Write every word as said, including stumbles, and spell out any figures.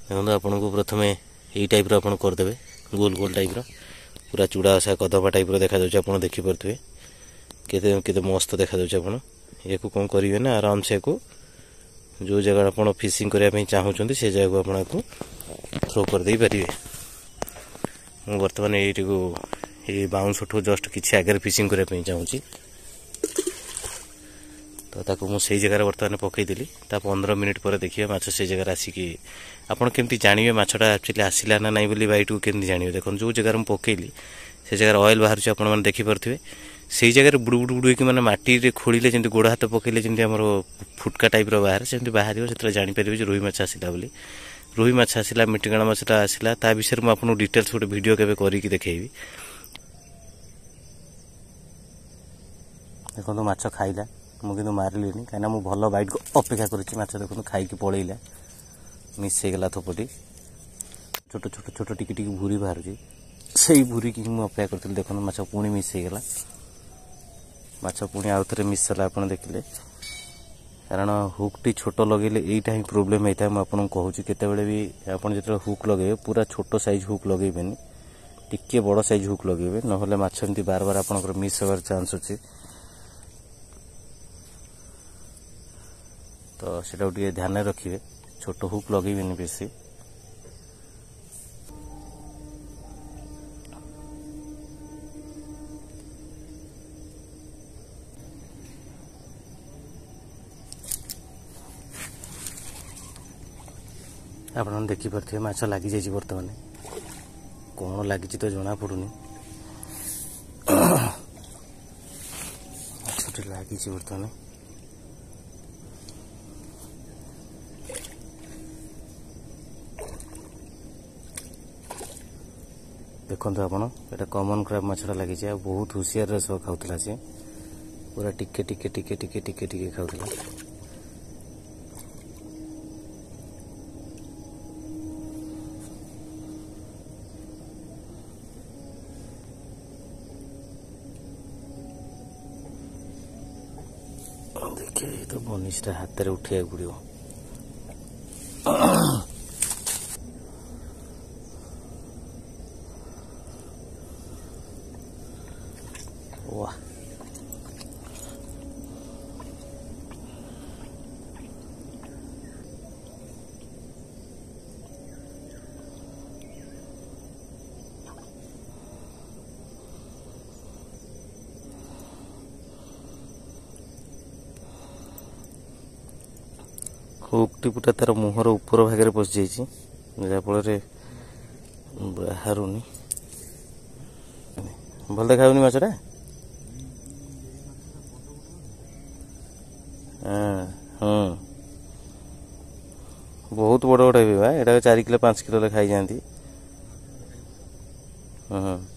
देखो आपन को प्रथम यही टाइप आप करदे गोल गोल टाइप पूरा चूड़ा आशा कदबा टाइप देखा आप देखिपे के मस्त देखा आप ये कौन करेंगे ना आराम से को जो जगह आप फिशिंग करने चाहूँ से जगह को आपको थ्रो करदे पारे। मुझे बर्तमान ये बाउंस ठू जस्ट किसी आगे फिशिंग करने चाहूँ तो ताको मुझे जगह बर्तमान पकईदेली पंद्रह मिनिट पर देखिए माछ से जगह आसिकी आपड़ केमती जानवे माछटा एक्चुअली आसला ना नहीं बोली बैठ को केमती जानवे देखो जो जगह मुझे पकईली से जगह ऑयल बाहर आपने देखिपे से जगह बुड़ बुड़ बुड़ मैंने माटी खोलिले जमी गोड़ हाथ पकईले जमी आम फुटका टाइप बाहर से बाहर से जापर रोही माछ आसला बोली रोही माछ आसला मिटिगाण माछटा आसला ता विषय में आपको डिटेल्स गोटे वीडियो केवे करके देखी देखो माछ खाइला मुझे मारिली कहीं मुझे भल बैट को अपेक्षा कर देखो खाई पलैला मिस हो गला थोपटी छोट छोट छोट टिकी टिकी भूरी बाहर से भूरी की मुझे अपेक्षा करी देखो माछ पुणी मिस हो गला माछ पुणी आउ थे मिस है आप देखिले कारण हुक टी छोट लगे यहीटा ही प्रोब्लेम होता है मुझे कहूँ केतबे भी आप जो हुक लगे पूरा छोट साइज हुक लगेबेनि टिके बड़ साइज हुक लगे ना माछ एमती बार बार आप मिस होवार चांस अच्छे तो सेटा ध्यान रखिए छोट हुक लगेबेनि बेसी आप देखिपे माछ लगी जाइए बर्तमान कौन लगी तो जना पड़ूनी माछ लगी बर्तमान देखो आपड़ ये कॉमन क्रैब माछटा लगी बहुत हुशियार सब खाऊला सी पूरा टिके टिके टिके टिके टिके टिके खाऊला देखिए तो बनिशटा हाथ में उठा पड़ो वाह हुकटी पूरा तार मुहर ऊपर भाग पशि जाइए जहाँफल बाहर भल देखा माछटा हाँ बहुत बड़ बड़ ये चार किलो पांच किलो खाई जाती हाँ।